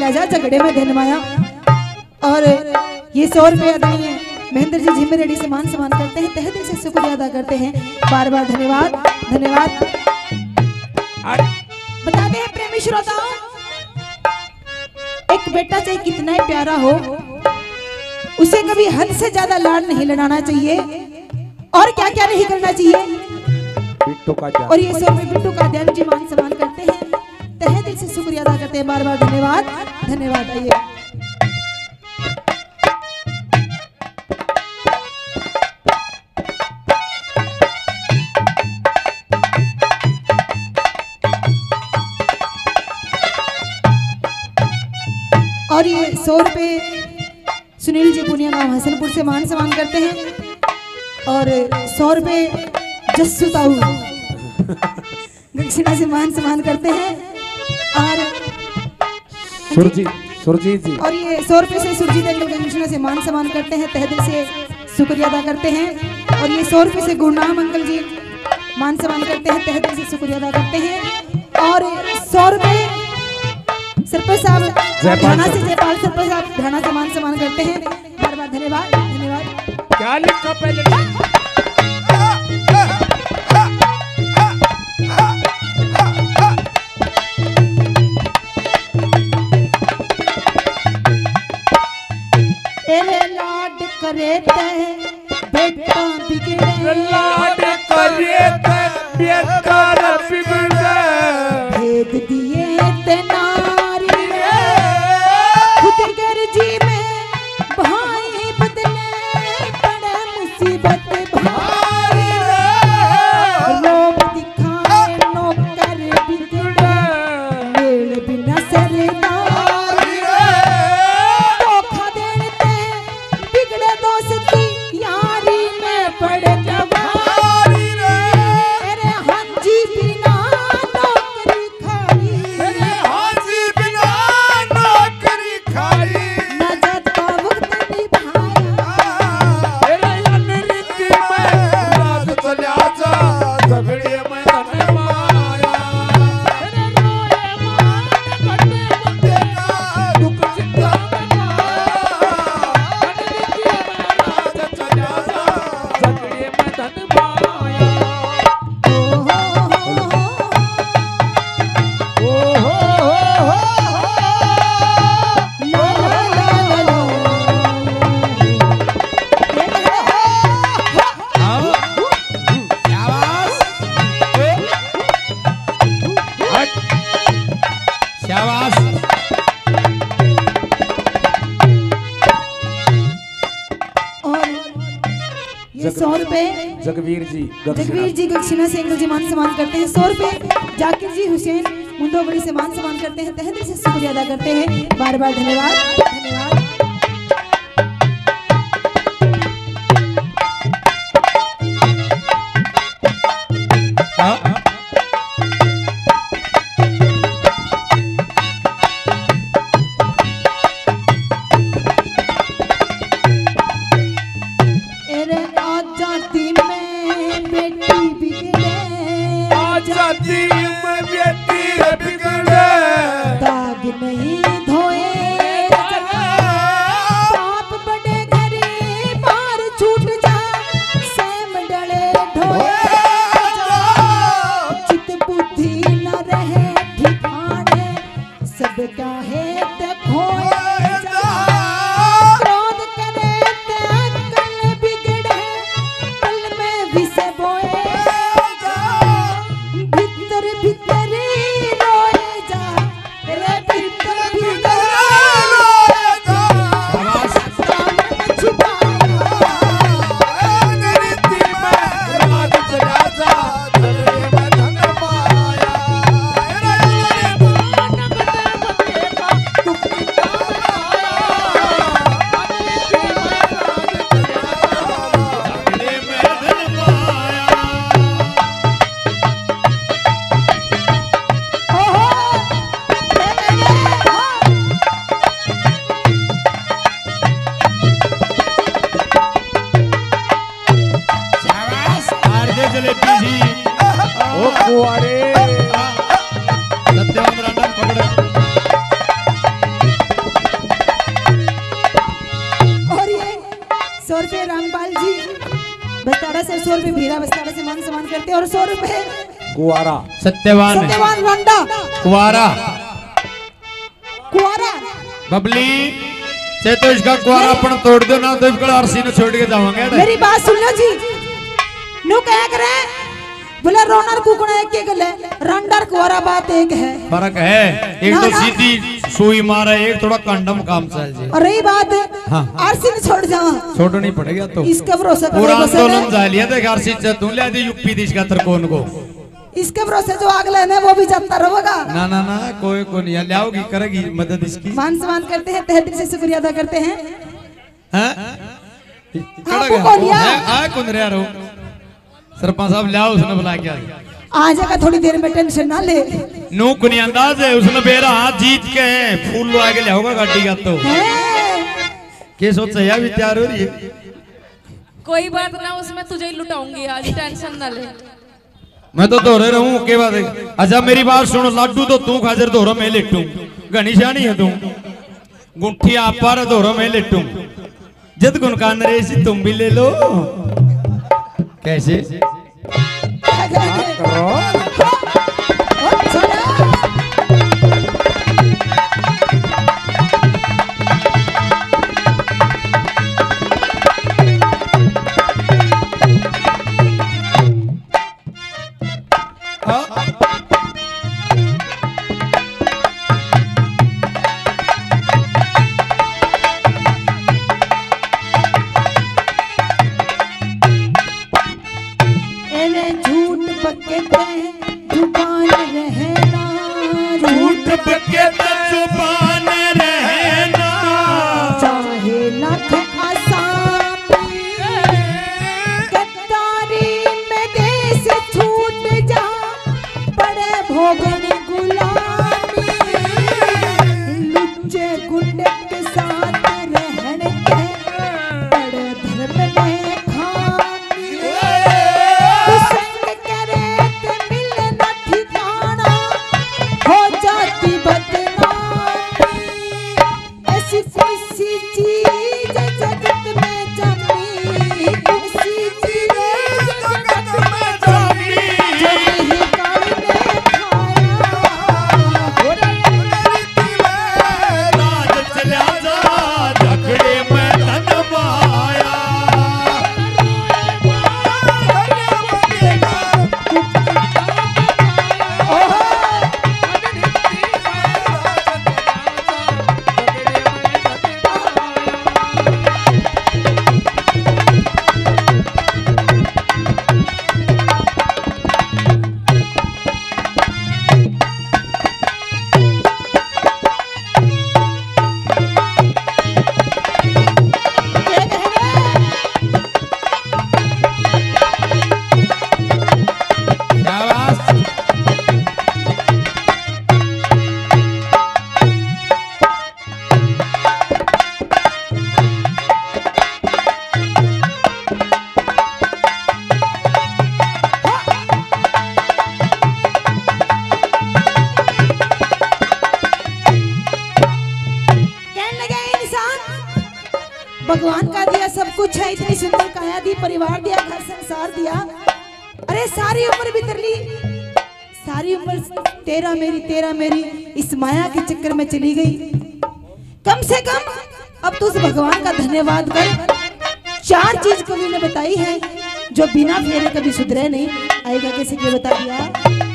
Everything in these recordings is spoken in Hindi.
चला जा झगड़े में धन माया। और ये 100 रुपये आदरणीय महेंद्र जी झिम्मे रेड्डी से मान सम्मान करते हैं, तहे दिल से शुक्रिया अदा करते हैं, बार बार धन्यवाद धन्यवाद। बता दें प्रेमी श्रोताओ, एक बेटा चाहे कितना ही प्यारा हो, उसे कभी हद से ज्यादा लाड नहीं लड़ाना चाहिए और क्या क्या नहीं करना चाहिए। बिट्टू का और ये 100 रुपये बिट्टू का ध्यान जी मान सम्मान करते हैं, तहे दिल से शुक्रिया अदा करते हैं, बार बार धन्यवाद धन्यवाद। आइए और ये 100 रुपये सुनील जी पुनिया गांव हसनपुर से मान सम्मान करते हैं और 100 रुपये जस्सू ताऊ दक्षिणा से मान सम्मान करते हैं और सुरजीत जी और ये 100 रुपये से सुरजीत अंकल दक्षिणा से मान सम्मान करते हैं, तहे दिल से शुक्रिया अदा करते हैं। और ये 100 रुपये से गुरनाम अंकल जी मान सम्मान करते हैं, तहे दिल से शुक्रिया अदा करते हैं। और 100 रुपये सरपंच साहब ढाना से जयपाल सरपंच साहब ढाना से मान सम्मान करते हैं, बार बार धन्यवाद धन्यवाद। क्या लिखा पहले? लाड करे बेटा बिगड़े, लाड करे बेटा बिगड़े, भेद दिए ते नारी खुद गर्जी में भाई बदले पड़े मुसीबत भारी, रोब दिखाए नौकर बिगड़े मेल बिना सरदार, धोखा देते बिगड़े दोस्ती यारी में पड़े जवारी, अरे हाजी बिना नौकरी खाई, अरे हाजी बिना नौकरी खाई, न जाता वक्त निभाया, अरे अनरीति में राज चला जा, झगड़े में धन माया, अरे रोए मान कटे बंदे का दुख चिंता में माया, अनरीति में राज चला जा, झगड़े में धन माया। शाबाश। और ये 100 रुपये जगवीर जी दक्षिणा से अंकल जी मान सम्मान करते हैं, 100 रुपये जाकिर जी हुसैन मुंडोबड़ी से मान सम्मान करते हैं, तहे दिल से शुक्रिया अदा करते हैं, बार बार धन्यवाद धन्यवाद। दाग नहीं धोए पाप बड़े घरे बार छूट जा, सेम डले ढोए चित बुद्धि न रहे ठिकाने, सब काहे देखो क्रोध करे कल बिगड़े, पल में विष बोए भीतर भीतर रोए जा, रे भीतर भीतर रोए जा, छुपाया अनरीति में राज चला जा, झगड़े में धन माया, अरे मान कटे बंदे का दुख चिंता में माया, अनरीति में राज चला जा, झगड़े में धन माया। जलेबी जी ओ कुआरे सत्यवंत रांडन पकड़ गोपाल जी बस्तारा से 100 रुपए भीरा बस्तारा से मान सम्मान करते हैं और 100 रुपए कुआरा सत्यवान सत्यवान रंडा कुआरा कुआरा बबली से तो इसका कुआरापन तोड़ दो ना तो इसका आरसी ने छोड़ के जाओगे। मेरी बात सुन लो जी नु क्या करे बोले रोनर कुकड़ा एक के गले रंडर कुआरा बात एक है फर्क है एक तो सीधी सुई मारा एक थोड़ा कंडम काम चल जाए और रही बात हाँ। आरसी ने छोड़ जावा छोड़ो नहीं पड़ेगा तो इसका भरोसा पूरा आंदोलन जा लिया था आरसी से तू ले दे यूपी देश का तरकोन को इसके भरोसे जो आग लेने वो भी जाता रहेगा। ना ना ना कोई को नहीं लाओगी करेगी मदद इसकी। मान सम्मान करते हैं तहे दिल से शुक्रिया अदा करते हैं। कौन रहा रहो सरपंच साहब लाओ उसने बुला के आ जाएगा थोड़ी देर में टेंशन ना ले। नू कुनी अंदाज है उसने बेरा हाथ जीत के फूल लो आगे लाओगा गाड़ी का तो क्या सोच है भी तैयार हो रही है। कोई बात ना उसमें तुझे ही लुटाऊंगी आज टेंशन ना ले। मैं तो दोहरे रहूं के बाद अच्छा मेरी बात सुनो लाडू तो तू खाजर दोहरा मैं लेटू घनी शानी है तू गुंठी आप पर दोहरा मैं लेटू जद गुनकान रे सी तुम भी ले लो कैसे भगवान का दिया सब कुछ है, इतनी सुंदर काया दी, परिवार दिया, घर संसार दिया। अरे सारी उम्र बितर ली, सारी उम्र तेरा मेरी इस माया के चक्कर में चली गई। कम से कम अब तो उस भगवान का धन्यवाद कर। 4 चीज कवि ने बताई है जो बिना फेरे कभी सुधरे नहीं। आएगा कैसे क्या बता दिया।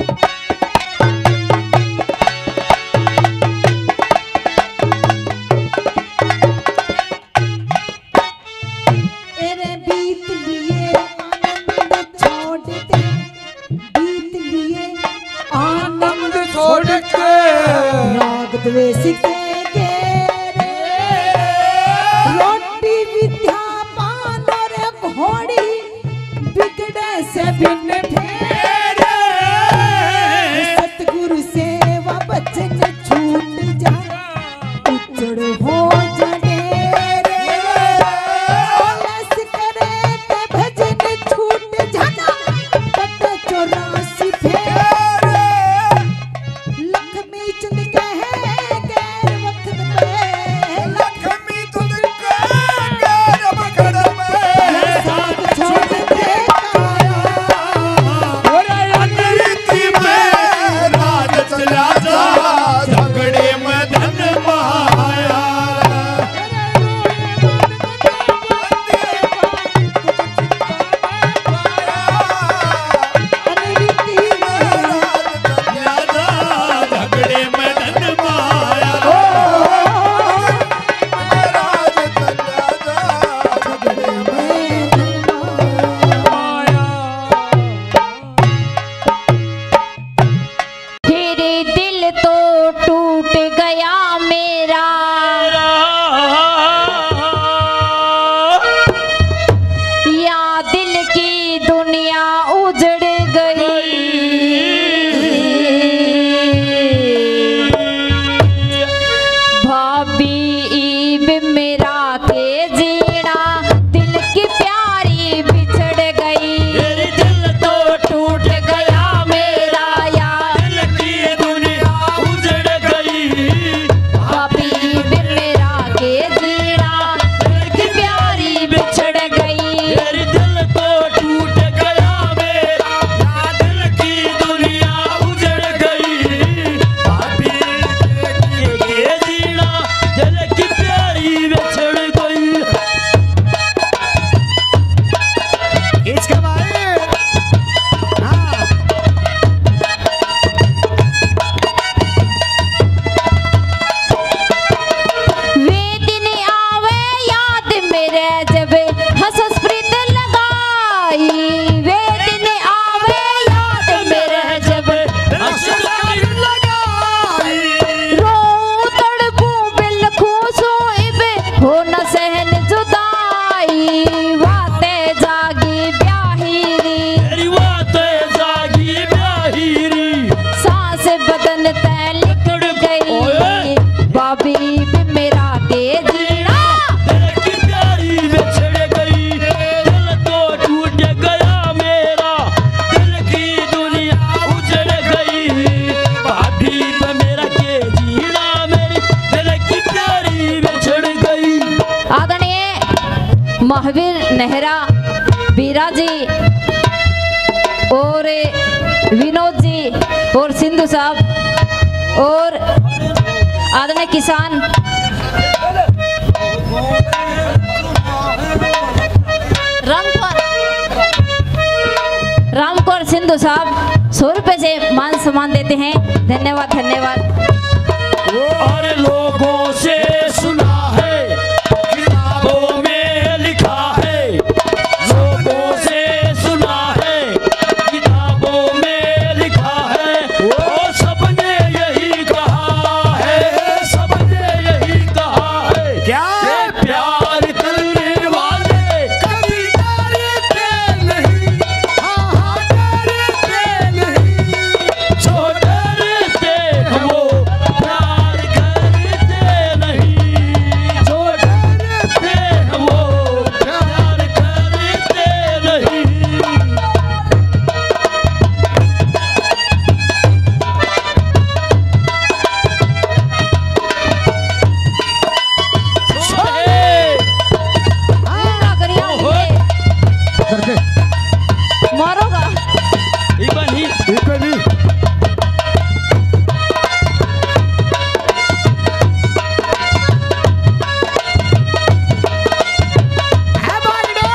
रोटी विद्या पान और घोड़ी बिगड़े से भिन्न फेरे, सतगुरु सेवा बचन छूट जा उचड़ हो जडेरे, ओलस करे ते भजन छूट जाना पट 84 फेरे। लक्ष्मी चंद दुनिया उजड़ गई। भाभी ईब मेरा के जीना दिल की प्यारी बिछड़ गई। दिल तो टूट गया मेरा यार, दिल की दुनिया उजड़ गई। भाभी ईब मेरा के जीना दिल की प्यारी बिछड़ गई। दिल तो टूट गया मेरा यार, दिल की दुनिया उजड़ गई। भाभी के जीना दिल की प्यारी बिछड़ गई। इसके बारे हाँ वे दिन आवे याद मेरे जब हंस प्रीत लगाई। वे दिन आवे याद मेरे जब हंस प्रीत लगाई। रो तड़पू बिलखू सोइब हो न सहन जुदाई। वाते जागी ब्याहिरी, तेरी वाते जागी ब्याहिरी। सांस बदन तै लिकड़ गई। भाभी भी मेरा के जीना दिल की प्यारी बिछड़ गई। दिल तो टूट गया मेरा, दिल की दुनिया उजड़ गई। भाभी भी मेरा के जीना मेरी दिल की प्यारी बिछड़ गई। आदरणीय महावीर नेहरा बीरा जी और विनोद जी और सिंधु साहब और आदरणीय किसान रामकौर सिंधु साहब 100 रुपए से मान सम्मान देते हैं। धन्यवाद धन्यवाद। और लोगों से सुना है, किताबों में लिखा है। लोगों से सुना है, किताबों में लिखा है। वो सबने यही कहा है, सबने यही कहा है। क्या ये प्यार करने वाले कभी डरते नहीं। हाँ हाँ डरते नहीं। जो डरते हैं वो प्यार करते नहीं। जो डरते हैं वो प्यार करते नहीं। पूरा गरिया करके मारोगा। इनको नहीं है बागड़े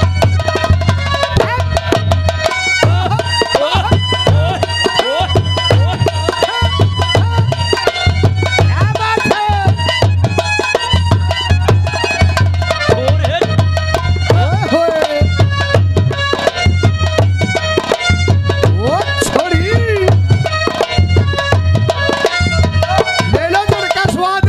क्या बात है। ओए ओ छोरी ले लो गुड़ का स्वाद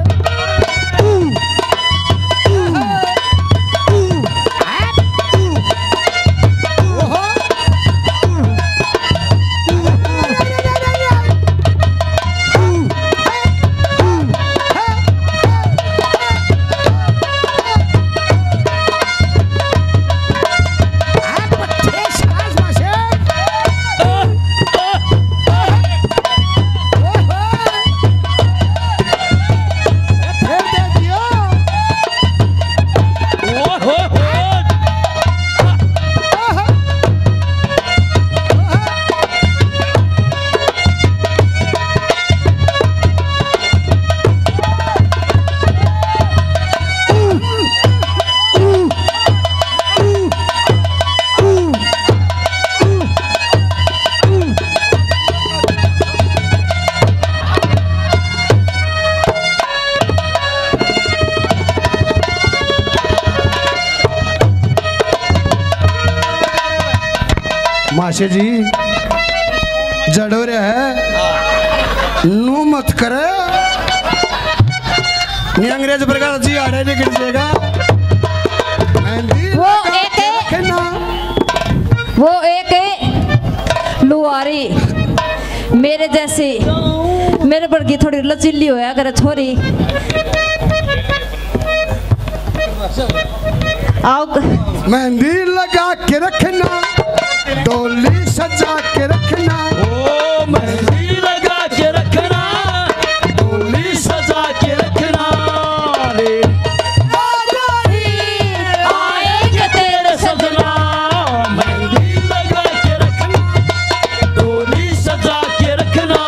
माशे जी जड़ो रे है नू मत करे नी अंग्रेज प्रकार जी आड़े नहीं गिर जाएगा वो एक वो एक लुहारी मेरे जैसी, मेरे पर की थोड़ी लचीली होया करे छोरी। आओ मेहंदी लगा के रखना, डोली सजा के रखना। ओ मेहंदी लगा के रखना, डोली सजा के रखना। रे आएंगे तेरे सजना, मेहंदी लगा के रखना, डोली सजा के रखना।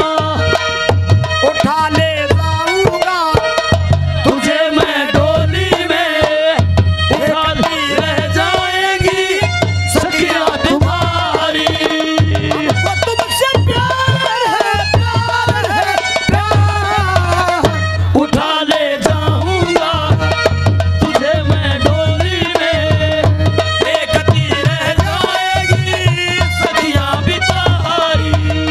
उठा ले जाऊंगा तुझे मैं डोली में, उठाती रह जाएगी सखियां तुम्हारी। वो तुमसे प्यार है, प्यार है, प्यार। उठा ले जाऊंगा तुझे मैं डोली में, देखती रह जाएगी सखियां बिचारी।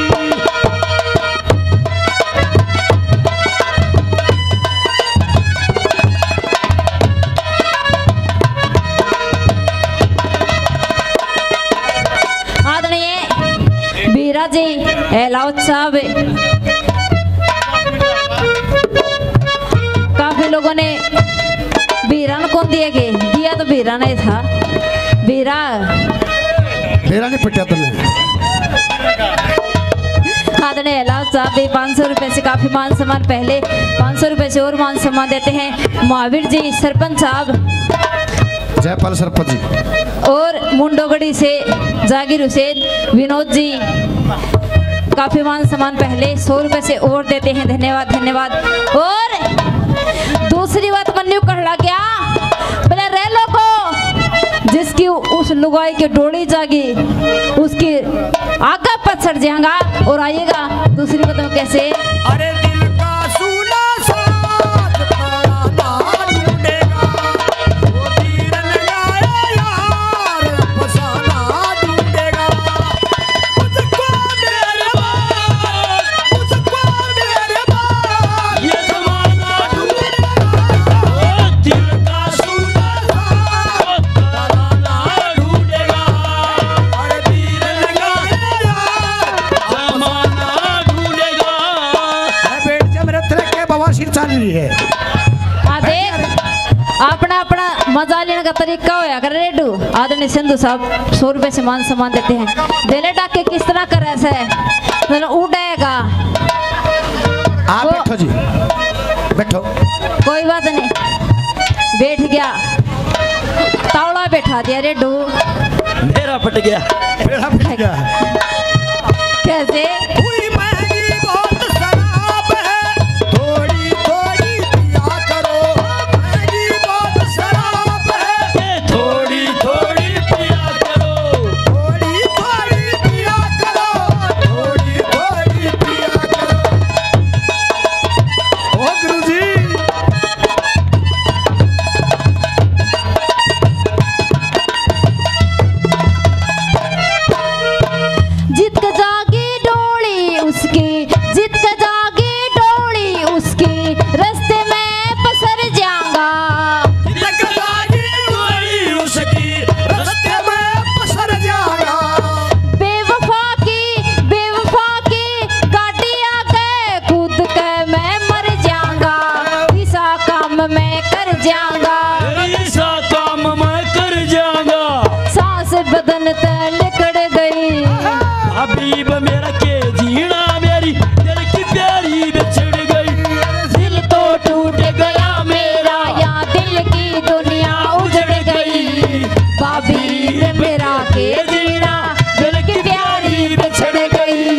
आदरणीय बीरा जी एलाउद साहब, काफी लोगों ने बीरान कौन दिया तो बीरा नहीं था। बीरा मेरा नहीं पिटा तुमने। आदरणीय एलाउद साहब भी 500 रुपए से काफी मान सम्मान, पहले 500 रुपए से और मान सम्मान देते हैं। महावीर जी सरपंच साहब जयपाल सरपंच जी और मुंडोगढ़ी से जागिर हुसैन विनोद जी काफी मान सम्मान पहले 100 रुपए से और देते हैं। धन्यवाद धन्यवाद। और दूसरी बात मन्यू कहला क्या बोले रे लोगो, जिसकी उस लुगाई की डोली जागी उसकी आगा पछड़ जाएगा और आइएगा। दूसरी बात कैसे, अरे दिल का सुना साथ तारा ढूंढेगा, वो तीर लगाए यार फसाना ढूंढेगा। मुझको मेरे बाप, मुझको मेरे बाप, ये जमाना ढूंढेगा, ओ दिल का सुना साथ तारा ढूंढेगा। अरे तीर लगाए यार जमाना ढूंढेगा। बेट जब मेरे तरह के बवासीर चल रही है। देख अपना अपना मजा लेने का तरीका होया कर रेडू। आदरणीय सिंधु साहब 100 रुपए से मान सम्मान देते हैं। दिले डाके किस तरह कर ऐसे मतलब उड़ेगा। आप बैठो जी, बैठो। कोई बात नहीं, बैठ गया तावड़ा बैठा दिया रेडू। मेरा फट गया। बेड़ा फट गया। कैसे हुई महंगी बहुत शराब है, थोड़ी थोड़ी पिया करो। महंगी बहुत शराब है, थोड़ी थोड़ी पिया करो, थोड़ी थोड़ी पिया करो, थोड़ी थोड़ी पिया करो। ओ गुरुजी जित का जागी डोली उसकी, जित का जागी डोली उसकी, रास्ते में पसर जाऊंगा। लगागी डोली उसकी, रास्ते में पसर जाएगा। बेवफा की गाड़ी आ गए, कूद के मैं मर जाऊंगा। ऐसा काम मैं कर जाऊंगा, ऐसा काम मैं कर जाऊंगा। सांस बदन ते निकल गई। हबीब मेरा के जीना, मेरी दिल की प्यारी बिछड़ गई। दिल तो टूट गया मेरा, या दिल की दुनिया उजड़ गई। भाभी ने मेरा के जीना, दिल की प्यारी बिछड़ गई।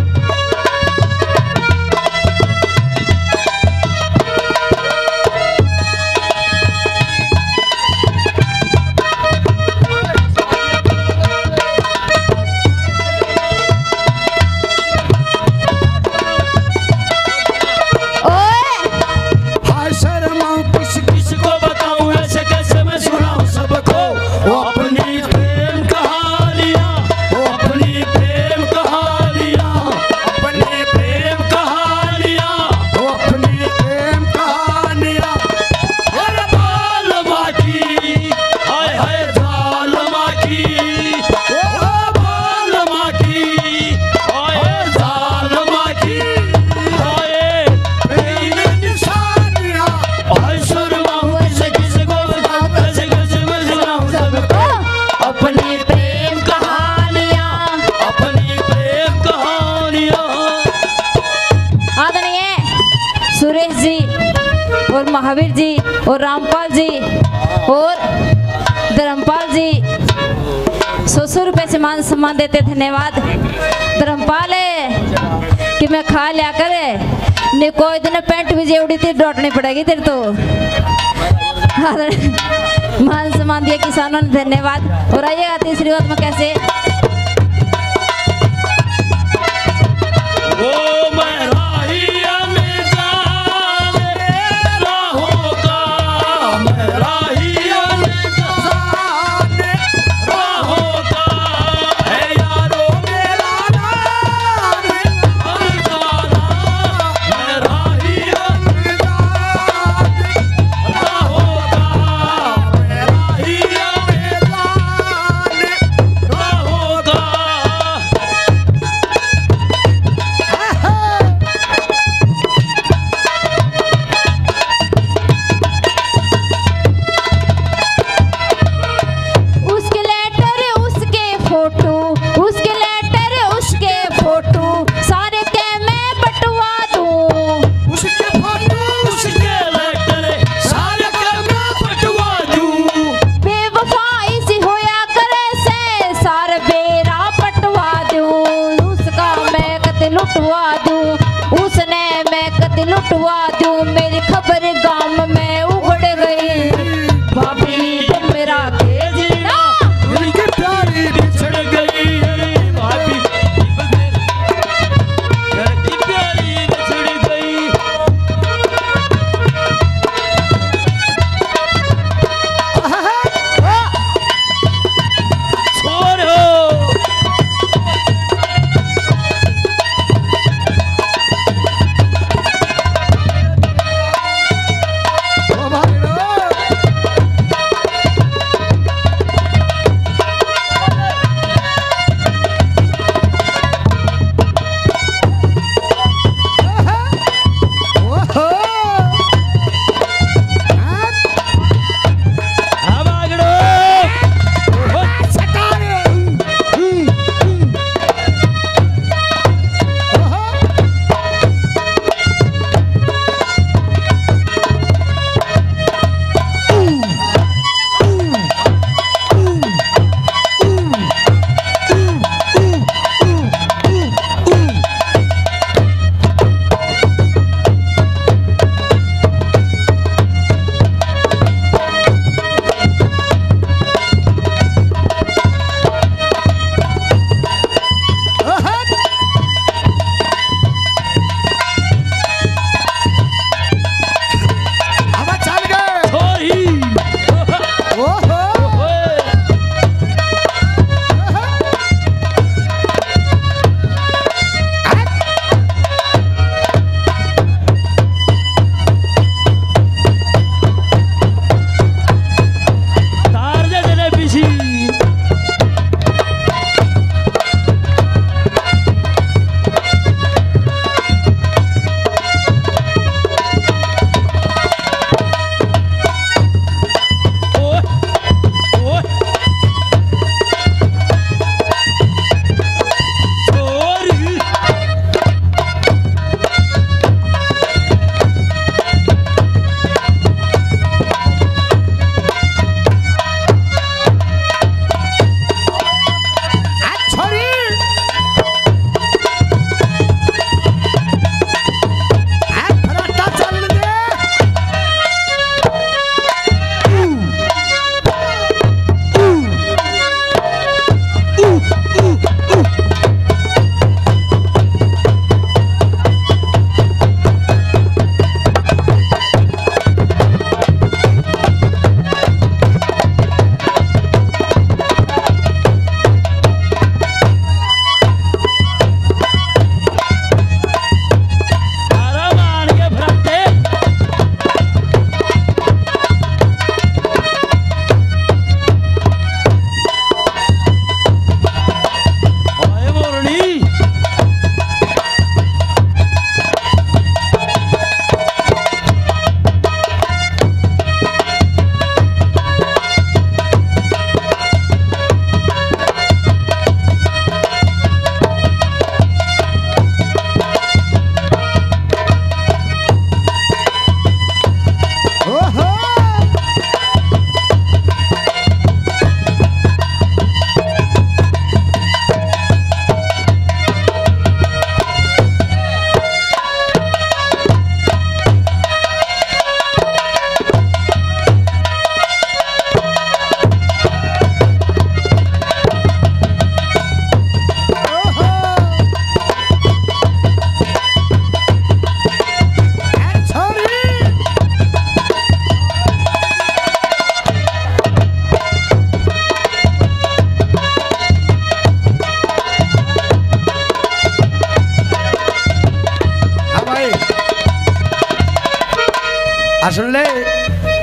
हाय शर्माऊं किसी किसको बताऊं ऐसे कैसे मैं सुनाऊं सबको, वो अपनी प्रेम कहानी। महावीर जी और रामपाल जी और धर्मपाल जी 100 रुपए से मान सम्मान देते। धन्यवाद धर्मपाल कि मैं खा लिया करे ने कोई दिन पेंट भी जेवड़ी थी डोटनी पड़ेगी तेरे तो। मान सम्मान दिया किसानों ने, धन्यवाद। और आइएगा तीसरी बात में कैसे लुटवा दूं, उसने मैं कद लुटवा दूं। मेरी खबर गांव में उगड़ गई, भाभी तुम मेरा के जीना उनकी प्यारी बिछड़ गई, भाभी की प्यारी बिछड़ गई। छोड़ो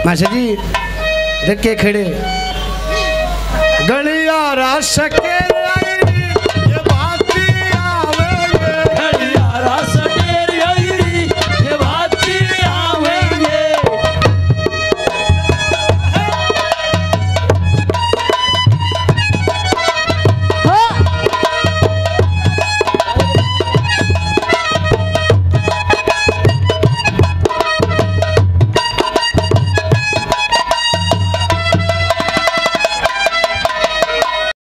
मास्टर जी रखे खड़े गलिया रास के